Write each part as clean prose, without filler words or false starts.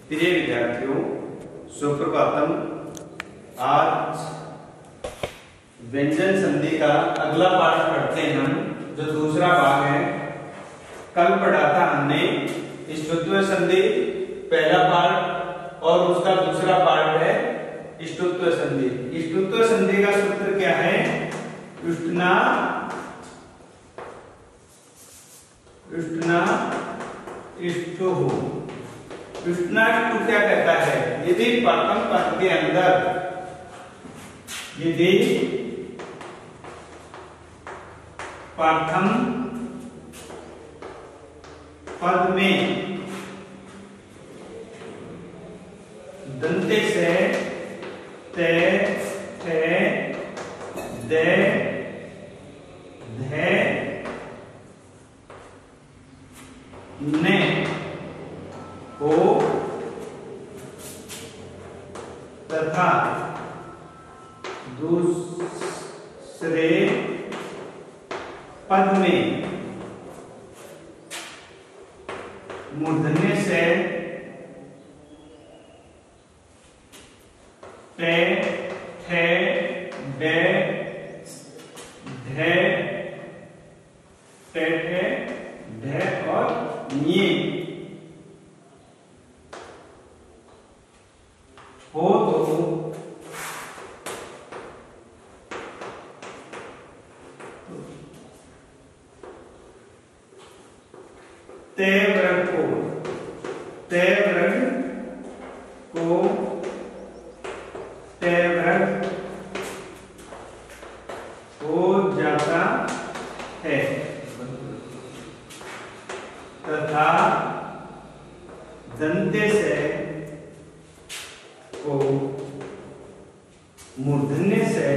प्रिय विद्यार्थियों, सुप्रभातम। आज व्यंजन संधि का अगला पाठ पढ़ते हैं हम, जो दूसरा भाग है। कल पढ़ा था हमने ष्टुत्व संधि पहला पार्ट और उसका दूसरा पार्ट है ष्टुत्व संधि। ष्टुत्व संधि का सूत्र क्या है? उष्णा इष्टुः। उष्णा इष्टु क्या कहता है? यदि प्रथम पद के अंदर प्रथम पद में दंते से ते थे दे धे ने हो तथा दूसरे पद में मूर्धन्य से ते थे दे धे ते थे धे और ये हो तो ते वर्ग ते वर्ग हो जाता है तथा दंते से को मूर्धन्य से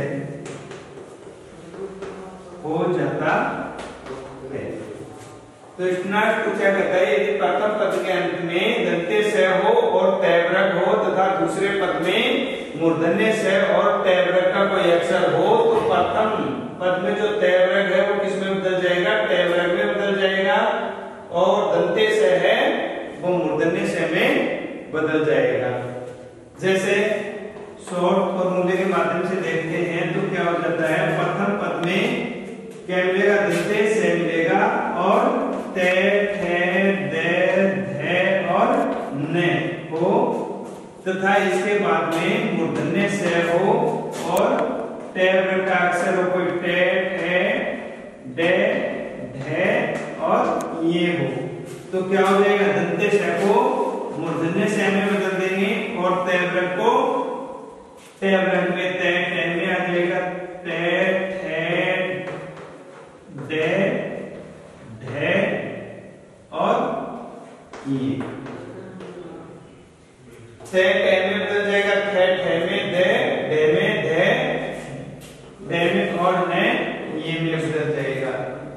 हो जाता है। तो स्नाट को क्या कहता है? यदि प्रथम पद के अंत में दंते से हो और तैवरक हो तथा दूसरे पद में मूर्धन्य से और तैवरक का कोई अक्षर हो, तो प्रथम पद में जो तैवरक है वो किस में बदल जाएगा? तैवरक में बदल जाएगा, और दंते से है वो मूर्धन्य से में बदल जाएगा। जैसे शॉर्ट फॉर्मूले के माध्यम से देखते हैं तो क्या हो जाता है? प्रथम पद में क्या मिलेगा? दंते से मिलेगा और ते थे दे धे और ने हो, तथा इसके बाद में मूर्धन्य से हो और ते का अक्षर हो, कोई टे थे दे धे और ये हो, तो क्या हो जाएगा? दंते से को मूर्धन्य से में बदल देंगे और तैवरक को तैवरक में ते थे में आ जाएगा। ते थे दे धे और ये थे में बदल जाएगा। थे में दे में धे में और ने ये में बदल जाएगा।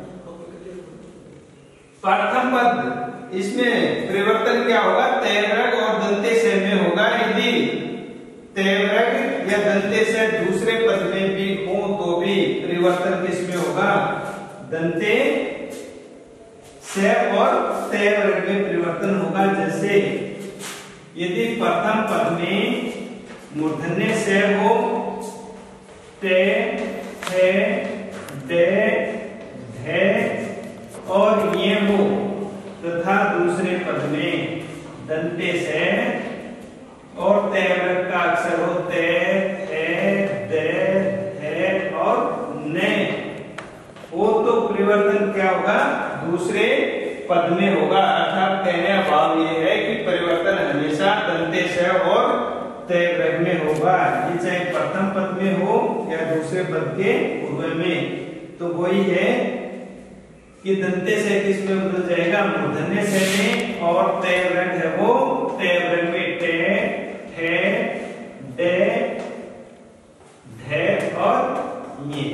प्रथम पद इसमें परिवर्तन क्या होगा? तैवरक और दंते से में होगा। यदि तैवरक या दंते से दूसरे पद में भी हो तो भी परिवर्तन किसमें होगा? दंते से और तैवरक में परिवर्तन होगा। जैसे यदि प्रथम पद में मूर्धन्य से हो ते थे दे धे और ये हो, तथा दूसरे पद में दंते से और तैवरक का अक्षर हो ते थे दे धे और ने हो, तो परिवर्तन क्या होगा? दूसरे पद में होगा। अर्थात कहने का भाव ये है कि परिवर्तन हमेशा दंते से और तैवरक में होगा, ये चाहे प्रथम पद में हो या दूसरे पद के पूर्व में। तो वही है कि दंते से किस में बदल जाएगा? मूर्धन्य से में, और तैवरक है वो तैवरक में टे थे दे धे और ये।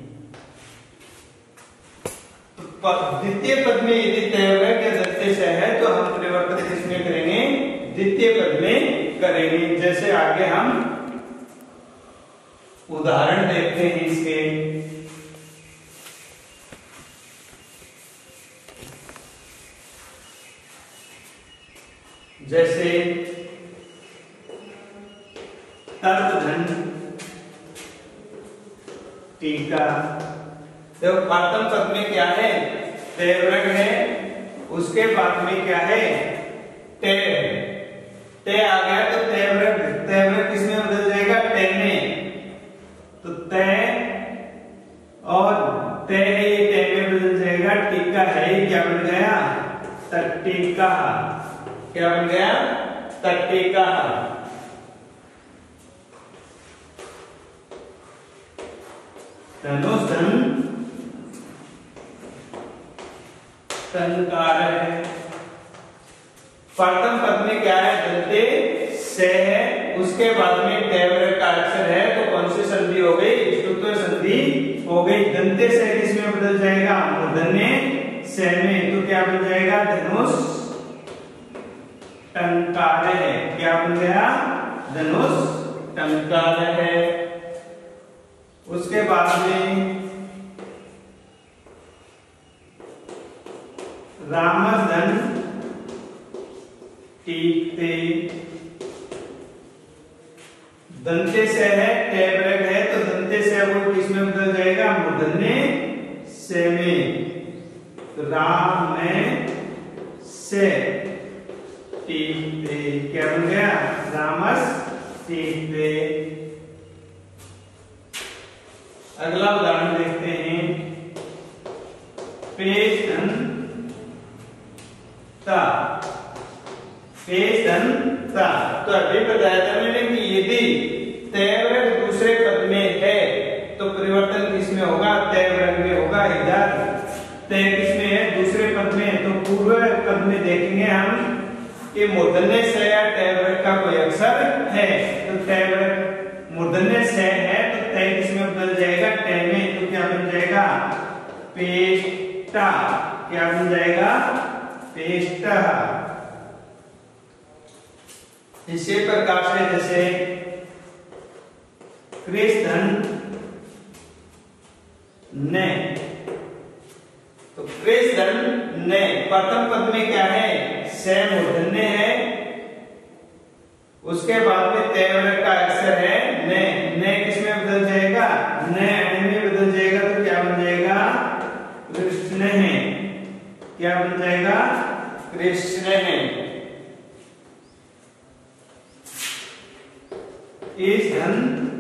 द्वितीय पद में यदि तैवरक या दंते से है तो हम परिवर्तन किसमें करेंगे? द्वितीय पद में करेंगे। जैसे आगे हम उदाहरण देखते हैं इसके। जैसे तर्त धन टीका। देखो प्रथम पद में क्या है, तेवरग है, उसके बाद में क्या है, ते ते आ गया तो तेवरग, तेवरग किसमें बदल जाएगा, ते में, तो ते और ते है ये ते में बदल जाएगा, टीका है ये क्या बन गया, तट्टिका। क्या बन गया, तट्टिका। धनुष धन तनकार है। प्रथम पद में क्या है, दंते से है, उसके बाद में तेवरग का अक्षर है, तो कौन सी संधि हो गई, स्तुत्व संधि हो गई। दंते से किसमें बदल जाएगा, मूर्धन्य से में, तो क्या बन जाएगा, धनुष टंकार है। क्या बन गया, धनुष टंकार है। उसके बाद में रामधन टीकते, दंते से है, तेवरग है, तो दंते से वो किसमें बदल जाएगा, मूर्धन्य से में, तो राम में से टीकते। क्या बन गया, रामस टीकते। अगला उदाहरण देखते हैं, पेशंता, पेशंता। तो अभी बताया था मैंने कि यदि तेवरग दूसरे पद में है तो परिवर्तन किसमें होगा, तेवरग में होगा। इधर ते किसमें है, दूसरे पद में, तो पूर्व पद में देखेंगे हम कि मूर्धन्य से या तेवरग का कोई अक्षर है, तो तेवरग मूर्धन्य से है, तो ते किसमें बदल जाएगा, ते में, तो क्या बन जाएगा, पेष्टा। क्या बन जाएगा, पेष्टा। इसी प्रकार से जैसे कृष्ण ने, तो कृष्ण ने प्रथम पद में क्या है, से मूर्धन्य है, उसके बाद में तेवरग का अक्षर है ने, ने किसमें बदल जाएगा, ने में बदल जाएगा, तो क्या बन जाएगा, कृष्ण है। क्या बन जाएगा, कृष्ण है। इस धन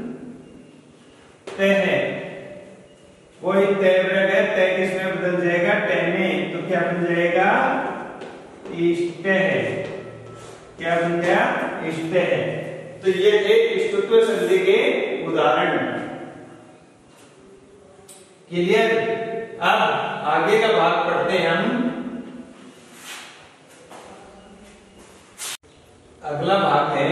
ते है, वही तेवरग है, ते किसमें बदल जाएगा, ते में, तो क्या बन जाएगा, इष्ट है। क्या बन गया, इष्ट है। तो ये एक स्तुत्व संधि के उदाहरण। क्लियर। अब आगे का भाग पढ़ते हैं हम। अगला भाग है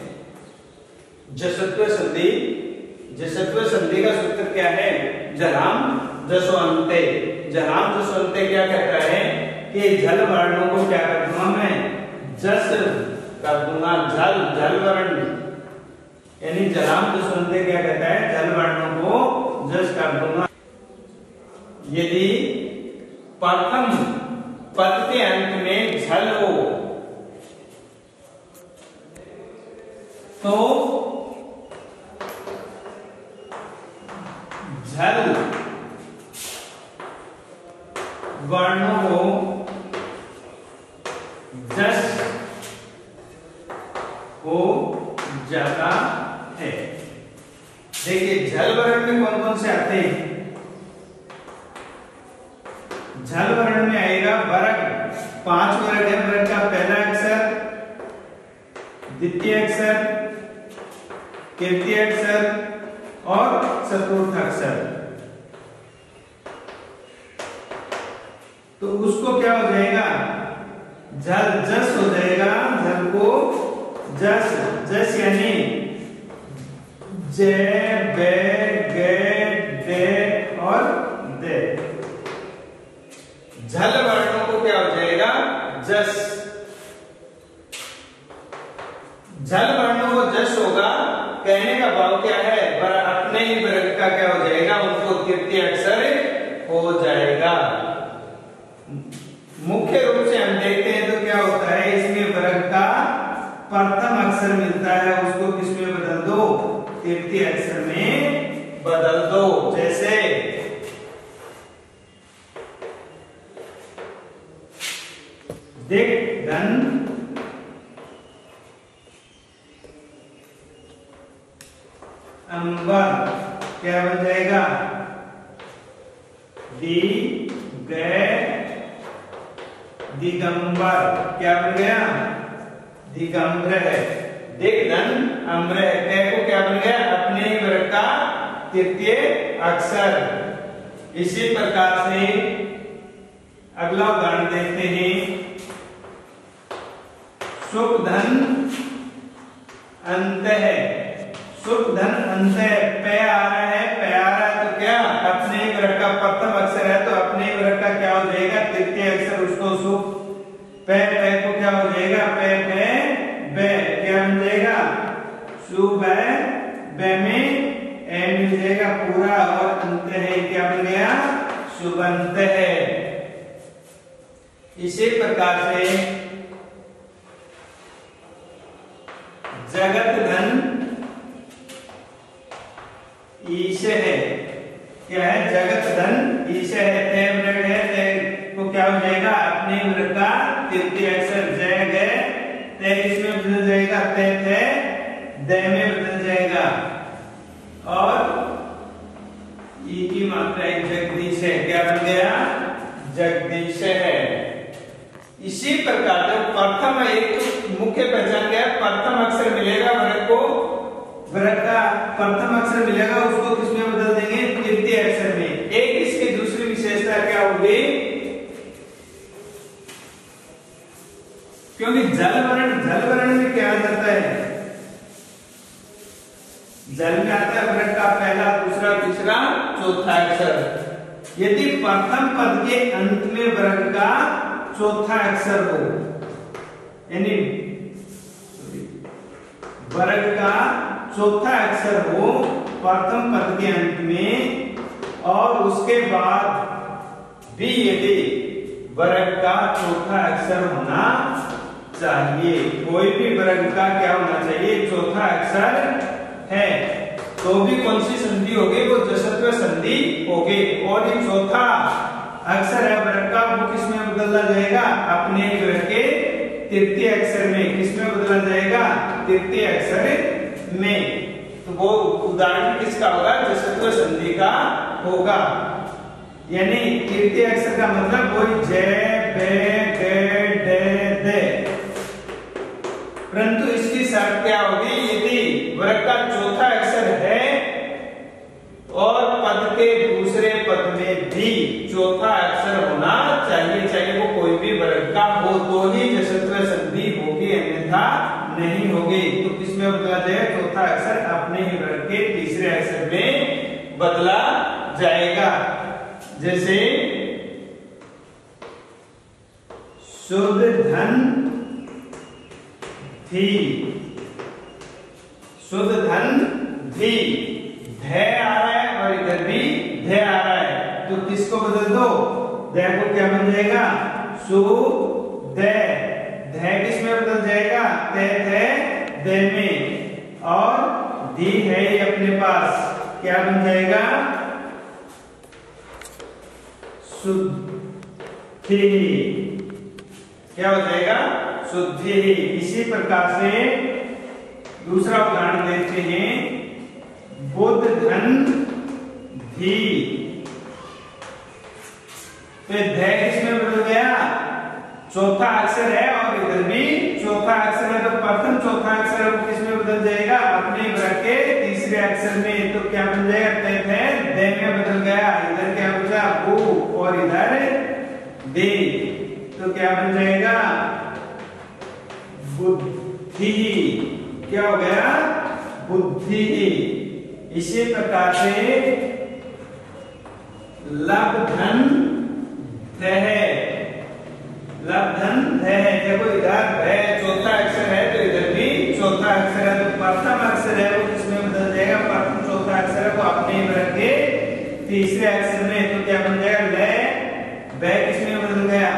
जसत्व संधि। जसत्व संधि का सूत्र क्या है, जराम जसो अंते। जराम जसो अंते क्या कहता है कि जल वर्णों को क्या कर दूंगा मैं, जस कर दूंगा, जल जल वर्ण, यानी जलाम जसो अंते क्या कहता है, जल वर्णों को जस कर दूंगा। यदि प्रथम पद के अंत में झल हो तो झल वर्णों को जस हो जाता है। देखिए झल वर्ण में कौन कौन से आते हैं। झल वर्ण में आएगा वर्ग, 5 वर्ग है। वर्ग का पहला अक्षर, द्वितीय अक्षर, तृतीय अक्षर और चतुर्थ अक्षर। तो उसको क्या हो जाएगा, झल जस हो जाएगा। झल को जस, जस यानी जे बे गे दे और दे। झल वर्णों को क्या हो जाएगा, जस। झल वर्णों को जस होगा, कहने का भाव क्या है, अपने ही वर्ग का क्या हो जाएगा, उनको तृतीय अक्षर हो जाएगा। मुख्य रूप से हम देखते हैं तो क्या होता है, इसमें वर्ग का प्रथम अक्षर मिलता है, उसको किसमें बदल दो, दो, तृतीय अक्षर में बदल दो। जैसे दिक धन अंबर, क्या बन जाएगा? दी गए दिगंबर, क्या बन गया? दिगंबर है। दिक धन अम्र है, को क्या बन गया? अपने ही वर्ग का तृतीय अक्षर। इसी प्रकार से अगला उदाहरण देखते हैं। सुख धन अंत है, सुख धन अंत है, पे आ रहा है, पे आ रहा है तो क्या? अपने ही वर्ग का प्रथम अक्षर है तो अपने ही वर्ग का क्या हो जाएगा? तृतीय अक्षर, उसको सुख। पे पे को क्या हो जाएगा? पे पे बे, क्या बन जाएगा? शुभ है, बे में ए मिल जाएगा पूरा और अंत है, क्या बन गया? शुभंत है। इसी प्रकार से जगत धन ईश है, क्या है? जगत धन ईश है, ते वर्ग है, ते को क्या हो जाएगा? अपने वर्ग का तृतीय अक्षर। जय गए, ते किसमें बदल जाएगा? ते थे दे में बदल जाएगा। और ई की मात्रा एक जगदीश है, क्या बन गया? जगदीश है। इसी प्रकार जब प्रथम एक मुख्य पहचान गया, प्रथम अक्षर मिलेगा वर्ग को, वर्ग का प्रथम अक्षर मिलेगा, उसको किसमें बदल देंगे? तृतीय अक्षर में। एक इसकी दूसरी विशेषता क्या होगी? क्योंकि जल वर्ण में क्या आ जाता है? जल में आता है वर्ग का पहला, दूसरा, तीसरा, चौथा अक्षर। यदि प्रथम पद के अंत में वर्ग का चौथा अक्षर हो, यानी वर्ग का चौथा अक्षर हो प्रथम पद के अंत में, और उसके बाद भी यदि वर्ग का चौथा अक्षर होना चाहिए, कोई भी वर्ग का क्या होना चाहिए? चौथा अक्षर है, तो भी कौन सी संधि होगी? वो जसत्व संधि होगी। और ये चौथा अक्षर है वर्ग का, वो किसमें बदला जाएगा? अपने वर्ग के तृतीय अक्षर में। किसमें बदला जाएगा? तृतीय अक्षर में। तो वो उदाहरण किसका होगा? जसत्व संधि का होगा। यानी तृतीय अक्षर का मतलब वही जय, बे, गे, डे, दे। परंतु इसकी शर्त क्या होगी? यदि वर्ग का चौथा अक्षर है और पद के दूसरे पद में भी चौथा अक्षर होना चाहिए, चाहे वो कोई भी वर्ग का हो, तो ही जसत्व संधि होगी, अन्यथा नहीं होगी। तो किसमें बदला जाएगा? चौथा अक्षर अपने ही वर्ग के तीसरे अक्षर में बदला जाएगा। जैसे शुद्ध धन थी, शुद्ध धन थी, धै आ रहा है और इधर भी धै आ रहा है, तो किसको बदल दो? धै को क्या बन जाएगा? सु दे। धै किसमें बदल जाएगा? ते थे दे में। और धी है ही अपने पास, क्या बन जाएगा? शुद्धि। क्या हो जाएगा? शुद्धि। इसी प्रकार से दूसरा उदाहरण देखते हैं। बुद्ध धन धी, तो धै किसमें बदल गया? चौथा अक्षर है और इधर भी चौथा अक्षर है, तो प्रथम चौथा अक्षर है वो किसमें बदल जाएगा? अपने वर्ग के तीसरे अक्षर में। तो क्या बन जाएगा? ते थे दे में बदल गया। इधर क्या बचा? बु, और इधर दे, तो क्या बन जाएगा? बुद्धि। क्या हो गया? बुद्धि। इसी प्रकार से लब धन है, लब धन है। देखो इधर है चौथा अक्षर है, तो इधर भी चौथा अक्षर है, तो प्रथम अक्षर है वो किसमें बदल जाएगा? प्रथम चौथा अक्षर है वो अपने वर्ग के तीसरे अक्षर में। तो क्या बन जाएगा? ले, बे किसमें बदल गया?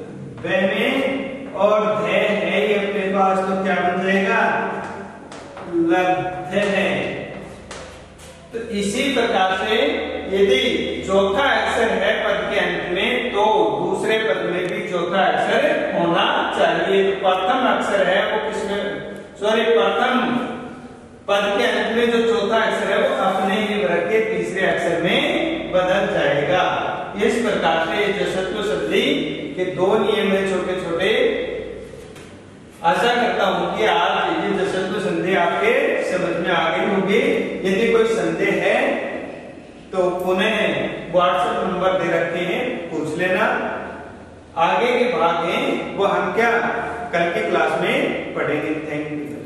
बे में। और धे है ही अपने पास, तो क्या बन जाएगा? उपलब्ध है। तो इसी प्रकार से यदि चौथा अक्षर है पद के अंत में तो दूसरे पद में भी चौथा अक्षर होना चाहिए। तो प्रथम अक्षर है वो किसमें, प्रथम पद के अंत में जो चौथा अक्षर है वो अपने ही वर्ग के तीसरे अक्षर में बदल जाएगा। इस प्रकार से जसत्व संधि के दो नियम है छोटे छोटे। आशा करता हूं कि आज ये जसत्व संधि आपके समझ में आ गई होगी। यदि कोई संदेह है तो पुनः व्हाट्सएप नंबर दे रखे हैं, पूछ लेना। आगे के भाग हैं वो हम क्या कल की क्लास में पढ़ेंगे। Thank you.